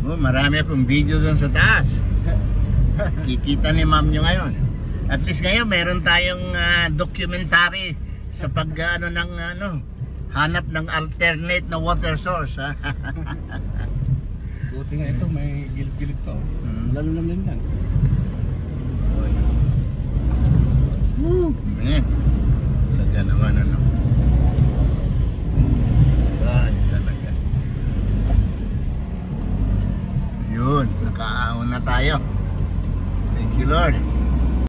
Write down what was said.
Oh, marami akong video doon sa taas. Kikita ni ma'am nyo ngayon. At least ngayon meron tayong documentary sa pag hanap ng alternate na water source. Buti nga ito, may gilid-gilid pa. Lalo naman yan. Man, talaga naman